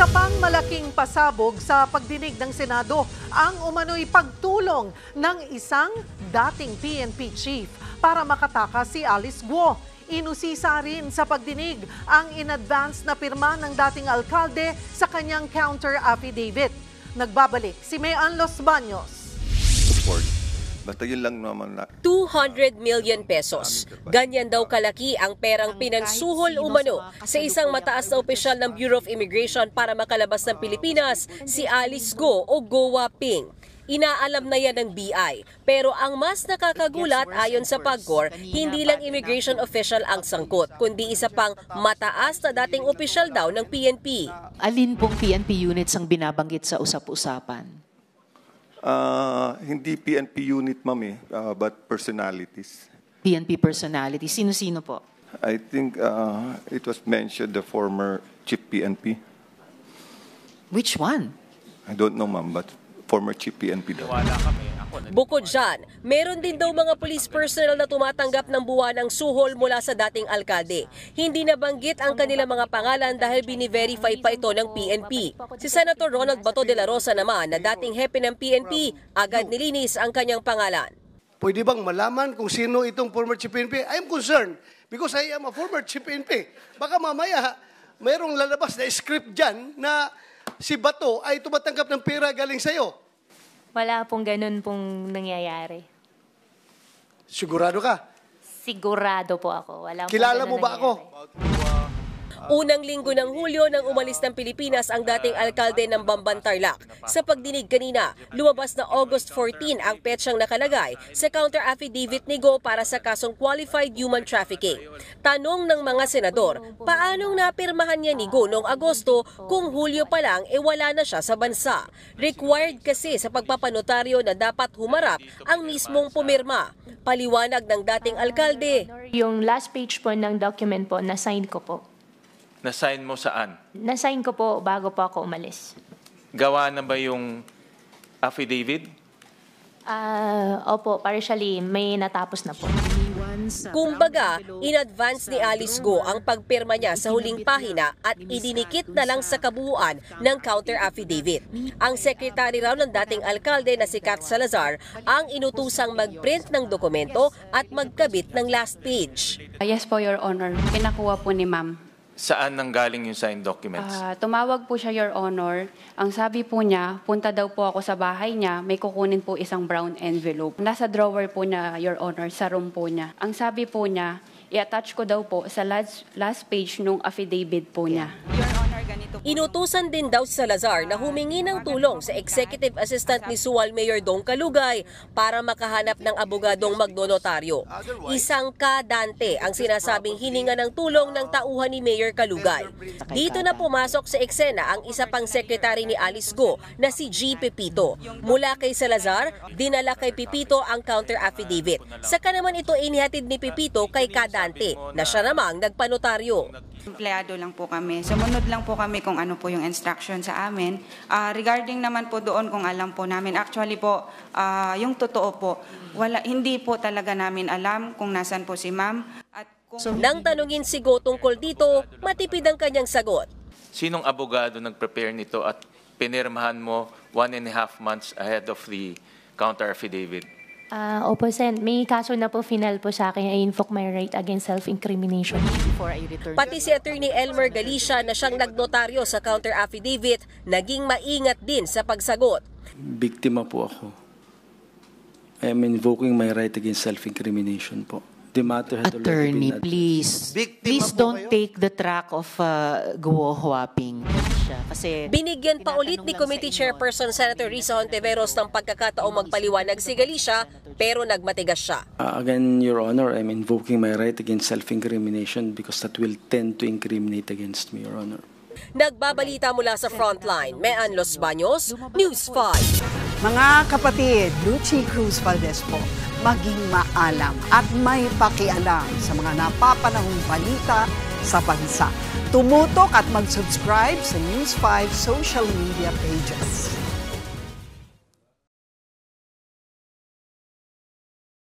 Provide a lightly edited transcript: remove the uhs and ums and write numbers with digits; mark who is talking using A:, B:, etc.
A: Isa pang malaking pasabog sa pagdinig ng Senado ang umano'y pagtulong ng isang dating PNP chief para makatakas si Alice Guo. Inusisa rin sa pagdinig ang in-advance na pirma ng dating alkalde sa kanyang counter affidavit. Nagbabalik si Mayan Los Baños.
B: Basta yun lang naman na
C: 200 million pesos. Ganyan daw kalaki ang perang pinansuhol umano sa isang mataas na opisyal ng Bureau of Immigration para makalabas ng Pilipinas, si Alice Guo o Guo Waping. Inaalam na yan ng BI. Pero ang mas nakakagulat ayon sa PAGCOR, hindi lang immigration official ang sangkot, kundi isa pang mataas na dating opisyal daw ng PNP.
D: Alin pong PNP units ang binabanggit sa usap-usapan?
B: hindi PNP unit, ma'am, but personalities.
D: PNP personality. Sino-sino po?
B: I think it was mentioned the former chief PNP.
D: Which one?
B: I don't know, ma'am, but former chief PNP daw.
C: Bukod dyan, meron din daw mga police personnel na tumatanggap ng buwanang suhol mula sa dating alkalde. Hindi nabanggit ang kanilang mga pangalan dahil bini-verify pa ito ng PNP. Si Senator Ronald Bato de la Rosa naman na dating hepe ng PNP, agad nilinis ang kanyang pangalan.
E: Pwede bang malaman kung sino itong former chief PNP? I am concerned because I am a former chief PNP. Baka mamaya mayroong lalabas na script dyan na si Bato ay tumatanggap ng pera galing sa'yo.
F: Wala pong ganun pong nangyayari.
E: Sigurado ka?
F: Sigurado po ako. Wala pong
E: Kilala
F: ganun
E: mo ba
F: nangyayari.
C: Unang linggo ng Hulyo nang umalis ng Pilipinas ang dating alkalde ng Bamban Tarlac. Sa pagdinig kanina, lumabas na August 14 ang petsang nakalagay sa counter affidavit ni Guo para sa kasong qualified human trafficking. Tanong ng mga senador, paanong napirmahan niya ni Guo noong Agosto kung Hulyo pa lang wala na siya sa bansa? Required kasi sa pagpapanotaryo na dapat humarap ang mismong pumirma. Paliwanag ng dating alkalde.
F: Yung last page po ng document po, na-sign ko po.
G: Na-sign mo saan?
F: Na-sign ko po bago po ako umalis.
G: Gawa na ba yung affidavit?
F: Opo, partially, may natapos na po.
C: Kumbaga, in-advance ni Alice Guo ang pagpirma niya sa huling pahina at idinikit na lang sa kabuuan ng counter affidavit. Ang sekretary raw ng dating alkalde na si Kat Salazar ang inutusang mag-print ng dokumento at magkabit ng last page.
H: Yes po, Your Honor. Pinakuha po ni Ma'am.
G: Saan nanggaling yung signed documents?
H: Tumawag po siya, Your Honor. Ang sabi po niya, punta daw po ako sa bahay niya, may kukunin po isang brown envelope. Nasa drawer po niya, Your Honor, sa room po niya. Ang sabi po niya, i-attach ko daw po sa last page nung affidavit po niya.
C: Inutusan din daw si Salazar na humingi ng tulong sa executive assistant ni Sual Mayor Dong Kalugay para makahanap ng abogadong magnonotaryo. Isang kadante ang sinasabing hininga ng tulong ng tauhan ni Mayor Kalugay. Dito na pumasok sa eksena ang isa pang sekretary ni Alice Guo na si G. Pepito. Mula kay Salazar, dinala kay Pepito ang counter affidavit. Saka naman ito inihatid ni Pepito kay kadante na siya namang nagpanotaryo.
I: Empleyado lang po kami. Sumunod lang po kami kung ano po yung instruction sa amin. Regarding naman po doon kung alam po namin. Actually po, yung totoo po, hindi po talaga namin alam kung nasan po si ma'am. At
C: nang tanungin si Guo tungkol dito, matipid ang kanyang sagot.
G: Sinong abogado nag-prepare nito at pinirmahan mo 1.5 months ahead of the counter affidavit?
F: Opo, Sen. May kaso na po final po sa akin. I invoke my right against self-incrimination.
C: Pati si Attorney Elmer Galicia na siyang nagnotaryo sa counter affidavit, naging maingat din sa pagsagot.
J: Biktima po ako. I am invoking my right against self-incrimination po. The matter has
D: Attorney, please. Please don't take the track of Guo Waping. Kasi
C: binigyan pa ulit ni Committee Chairperson Senator Risa Hontiveros ng pagkakataong magpaliwanag si Galicia, pero nagmatigas siya.
J: Again, Your Honor, I'm invoking my right against self-incrimination because that will tend to incriminate against me, Your Honor.
C: Nagbabalita mula sa Frontline, Mayan Los Baños, News 5.
K: Mga kapatid, Lucy Cruz Valdez po, maging maalam at may pakialam sa mga napapanahong balita sa bansa. Tumutok at mag-subscribe sa News 5 social media pages.